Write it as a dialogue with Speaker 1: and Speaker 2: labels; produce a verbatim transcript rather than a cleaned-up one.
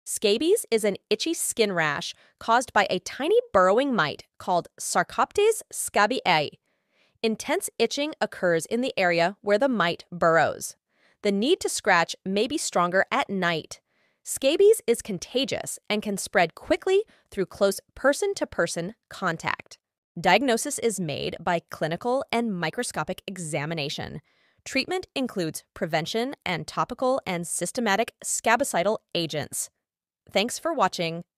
Speaker 1: Scabies is an itchy skin rash caused by a tiny burrowing mite called Sarcoptes scabiei. Intense itching occurs in the area where the mite burrows. The need to scratch may be stronger at night. Scabies is contagious and can spread quickly through close person-to-person contact. Diagnosis is made by clinical and microscopic examination. Treatment includes prevention and topical and systematic scabicidal agents. Thanks for watching.